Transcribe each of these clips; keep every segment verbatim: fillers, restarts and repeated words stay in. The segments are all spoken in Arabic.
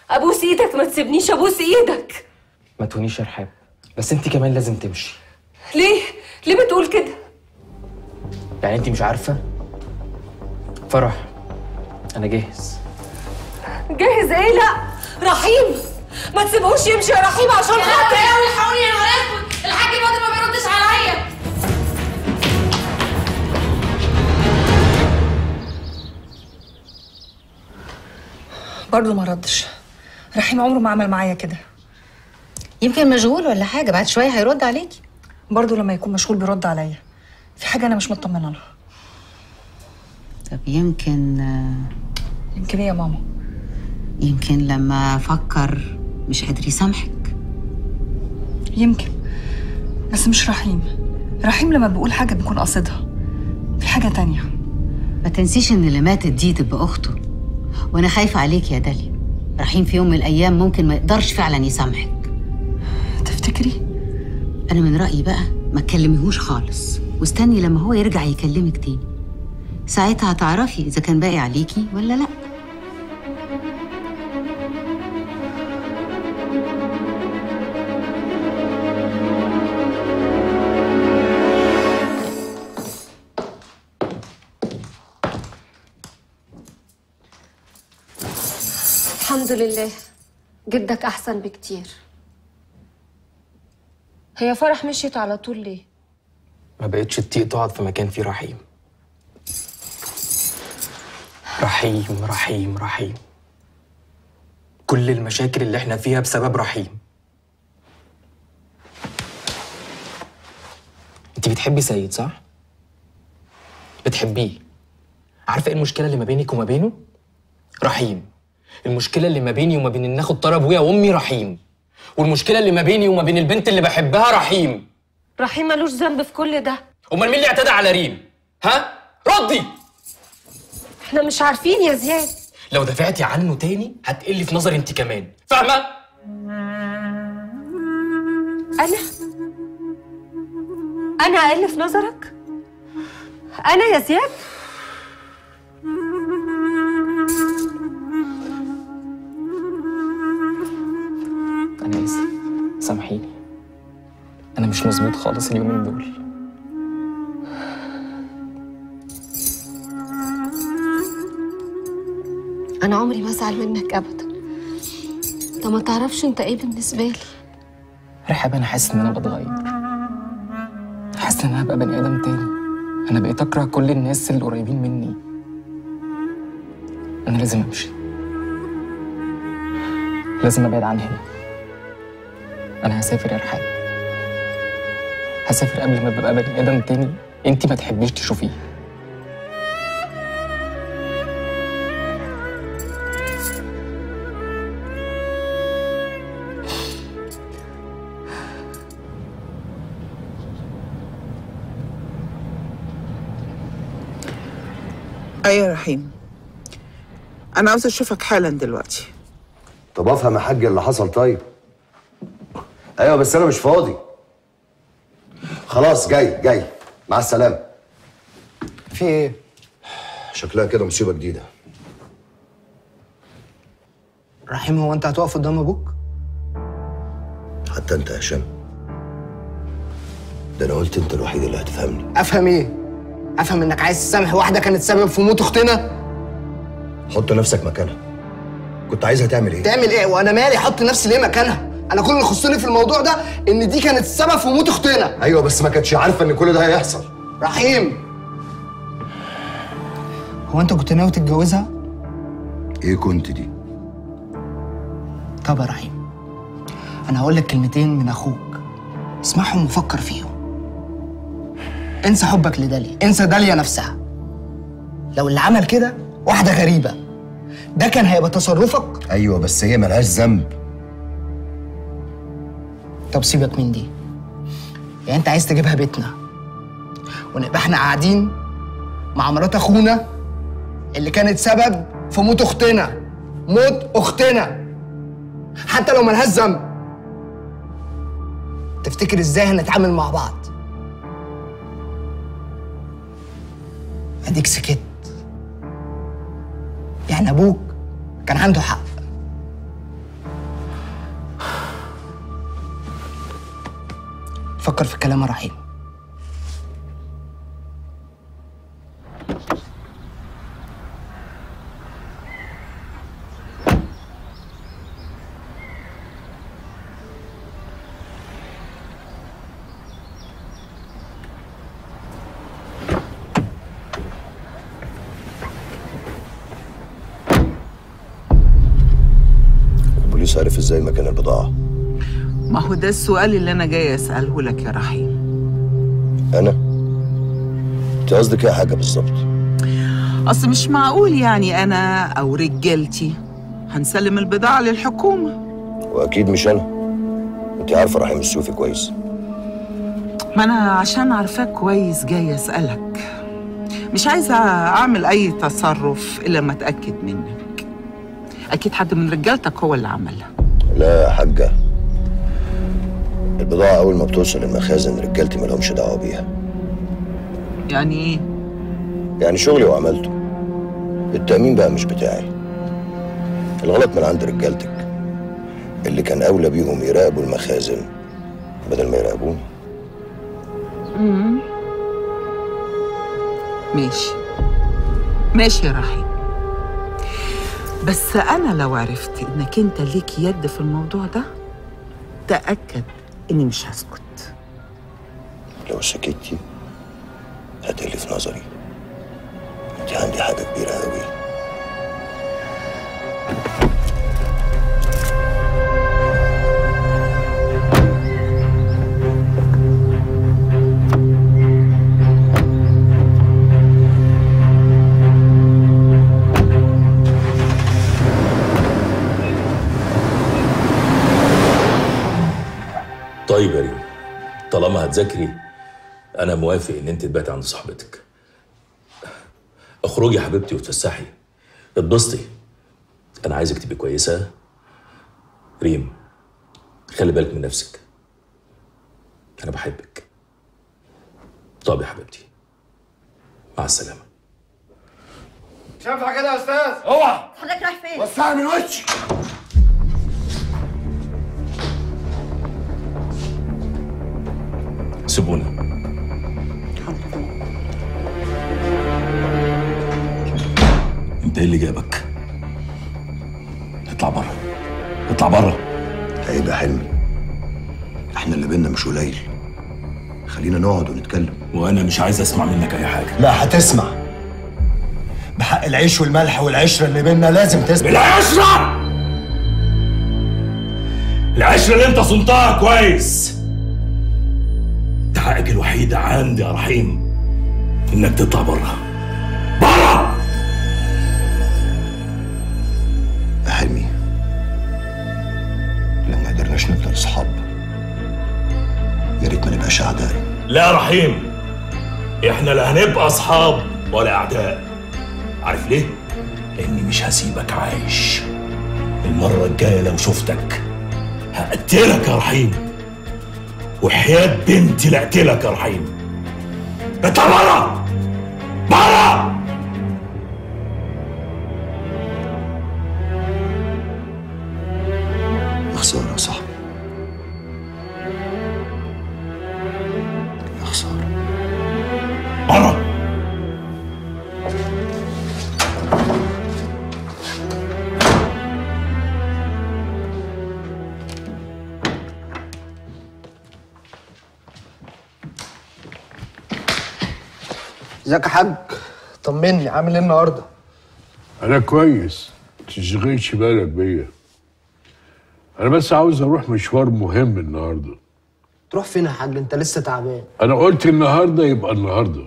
ابوس ايدك ما تسيبنيش، ابوس ايدك. ما تهونيش يا رحاب، بس انت كمان لازم تمشي. ليه؟ ليه بتقول كده؟ يعني انت مش عارفه؟ فرح انا جاهز. جاهز ايه؟ لا رحيم ما تسيبهوش يمشي يا رحيم عشان خاطر. يا الحقوني يا نهار اسود، الحاج بدر ما بيردش عليا. برضه ما ردش. رحيم عمره ما عمل معايا كده. يمكن مشغول ولا حاجه، بعد شويه هيرد عليكي. برضه لما يكون مشغول بيرد عليا. في حاجه انا مش مطمنه لها. طب يمكن يمكن ايه يا ماما؟ يمكن لما فكر مش قادر يسامحك. يمكن، بس مش رحيم. رحيم لما بيقول حاجه بيكون قاصدها. في حاجه تانية. ما تنسيش ان اللي ماتت دي تبقى اخته، وانا خايفه عليك يا داليا. رحيم في يوم من الايام ممكن ما يقدرش فعلا يسامحك. تفتكري؟ انا من رايي بقى ما تكلميهوش خالص، واستني لما هو يرجع يكلمك تاني. ساعتها هتعرفي اذا كان باقي عليكي ولا لا. الحمد لله جدك احسن بكتير. هي فرح مشيت على طول ليه؟ ما بقتش تطيق تقعد في مكان فيه رحيم. رحيم رحيم رحيم، كل المشاكل اللي احنا فيها بسبب رحيم. انت بتحبي سيد صح؟ بتحبيه. عارفه ايه المشكله اللي ما بينك وما بينه؟ رحيم. المشكله اللي ما بيني وما بين ان اخد طار ابويا وامي رحيم. والمشكله اللي ما بيني وما بين البنت اللي بحبها رحيم. رحيم ملوش ذنب في كل ده. امال مين اللي اعتدى على ريم؟ ها؟ ردي. احنا مش عارفين يا زياد. لو دافعتي عنه تاني هتقلي في نظري انت كمان، فاهمه؟ انا انا اقل في نظرك؟ انا يا زياد؟ انا اسف، سامحيني. انا مش مظبوط خالص اليومين دول. انا عمري ما ازعل منك ابدا. انت ما تعرفش انت ايه بالنسبه لي. رحاب انا حاسس ان انا بتغير، حاسس ان انا هبقى بني ادم تاني. انا بقيت اكره كل الناس اللي قريبين مني. انا لازم امشي، لازم ابعد عن هنا. انا هسافر يا رحاب، هسافر قبل ما ببقى بني ادم تاني انتي ما تحبيش تشوفيه. ايوه يا رحيم، انا عاوزه اشوفك حالا دلوقتي. طب افهم يا حاج اللي حصل. طيب ايوه بس انا مش فاضي. خلاص جاي جاي، مع السلامه. في ايه؟ شكلها كده مصيبه جديده. رحيم هو انت هتقف قدام ابوك؟ حتى انت يا هشام، ده انا قلت انت الوحيد اللي هتفهمني. افهم ايه؟ افهم انك عايز تسامح واحده كانت سبب في موت اختنا؟ حط نفسك مكانها. كنت عايزها تعمل ايه؟ تعمل ايه وانا مالي؟ احط نفسي ليه مكانها؟ انا كل اللي يخصني في الموضوع ده ان دي كانت السبب في موت اختنا. ايوه بس ما كانتش عارفه ان كل ده هيحصل. رحيم، هو انت كنت ناوي تتجوزها؟ ايه كنت دي؟ طب يا رحيم، انا هقول لك كلمتين من اخوك، اسمعهم وفكر فيهم. انسى حبك لداليا، انسى داليا نفسها. لو اللي عمل كده واحده غريبه، ده كان هيبقى تصرفك؟ ايوه بس هي ملهاش ذنب. طب سيبك من دي. يعني انت عايز تجيبها بيتنا ونبقى احنا قاعدين مع مرات اخونا اللي كانت سبب في موت اختنا، موت اختنا حتى لو ملهاش ذنب. تفتكر ازاي هنتعامل مع بعض؟ اديك سكت. يعني ابوك كان عنده حق، فكر في كلام رحيم. البوليس عرف ازاي مكان البضاعة؟ ما هو ده السؤال اللي أنا جاي أسأله لك يا رحيم. أنا؟ أنت قصدك إيه حاجة بالظبط؟ أصل مش معقول يعني أنا أو رجالتي هنسلم البضاعة للحكومة. وأكيد مش أنا. أنت عارفة رحيم السوفي كويس. ما أنا عشان عارفاك كويس جاي أسألك. مش عايزة أعمل أي تصرف إلا ما أتأكد منك. أكيد حد من رجالتك هو اللي عملها. لا يا حاجة، البضاعة أول ما بتوصل المخازن رجالتي مالهمش دعوة بيها. يعني إيه؟ يعني شغلي وعملته. التأمين بقى مش بتاعي. الغلط من عند رجالتك اللي كان أولى بيهم يراقبوا المخازن بدل ما يراقبوني. امم ماشي ماشي يا رحيم، بس أنا لو عرفت إنك أنت ليك يد في الموضوع ده تأكد إني مش هسكت. لو سكتي هتقلي في نظري. انت عندي حاجة كبيرة أوي. طيب يا ريم، طالما هتذاكري انا موافق ان انت تباتي عند صاحبتك. اخرجي يا حبيبتي وتفسحي، اتبسطي. انا عايزك تبقي كويسه. ريم خلي بالك من نفسك، انا بحبك. طب يا حبيبتي مع السلامه. مش هينفع كده يا استاذ. اوعى. حضرتك رايح فين؟ وسعني من وشي. سيبونا. انت ايه اللي جابك؟ اطلع بره، اطلع بره. عيب يا حلمي، احنا اللي بينا مش قليل. خلينا نقعد ونتكلم. وانا مش عايز اسمع منك اي حاجه. لا هتسمع. بحق العيش والملح والعشره اللي بينا لازم تسمع. العشره العشره اللي انت صنتها كويس. انت حقك الوحيد عندي يا رحيم انك تطلع بره. بره يا حلمي، لو ما قدرناش نفضل اصحاب يا ريت ما نبقاش اعداء. لا يا رحيم، احنا لا هنبقى اصحاب ولا اعداء. عارف ليه؟ لاني مش هسيبك عايش. المره الجايه لو شفتك هقتلك يا رحيم، وحياة بنتي لقتلك يا رحيم. اطلع بره بره. يا خساره يا صاحبي، يا خساره. بره. ازيك يا حاج؟ طمني، عامل ايه النهارده؟ أنا كويس، متشغلش بالك بيا. أنا بس عاوز أروح مشوار مهم النهارده. تروح فين يا حاج؟ أنت لسه تعبان. أنا قلت النهارده يبقى النهارده.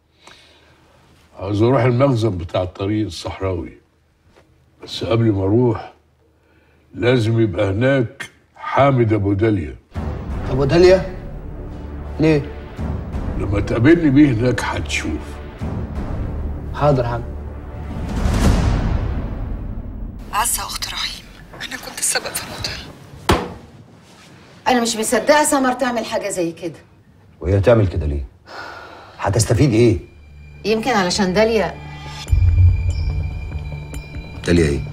عاوز أروح المخزن بتاع الطريق الصحراوي. بس قبل ما أروح لازم يبقى هناك حامد أبو داليا. أبو داليا؟ ليه؟ لما تقابلني بيه هناك هتشوف. حاضر يا حاج. عزة أخت رحيم، أنا كنت السبب في موتها. أنا مش مصدقة سمر تعمل حاجة زي كده. وهي تعمل كده ليه؟ هتستفيد ايه؟ يمكن علشان داليا. داليا ايه؟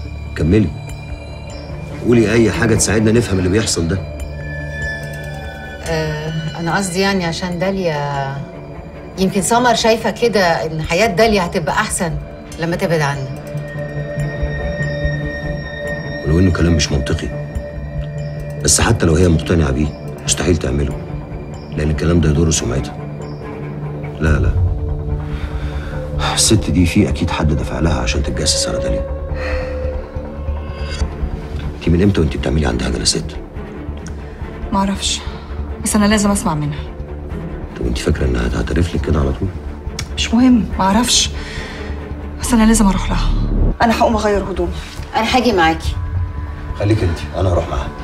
كملي، قولي اي حاجه تساعدنا نفهم اللي بيحصل ده. آه انا قصدي يعني عشان داليا، يمكن سمر شايفه كده ان حياه داليا هتبقى احسن لما تبعد عنك. ولو انه كلام مش منطقي، بس حتى لو هي مقتنعه بيه مستحيل تعمله، لان الكلام ده يضر سمعتها. لا لا، الست دي في اكيد حد دفع لها عشان تتجسس على داليا. انت من امتى وانت بتعملي عندها جلسات؟ معرفش، بس انا لازم اسمع منها. طب انت فاكره انها هتعترف لك كده على طول؟ مش مهم، معرفش، بس انا لازم اروح لها. انا هقوم اغير هدومي. انا هاجي معاكي. خليك انت، انا هروح معاها.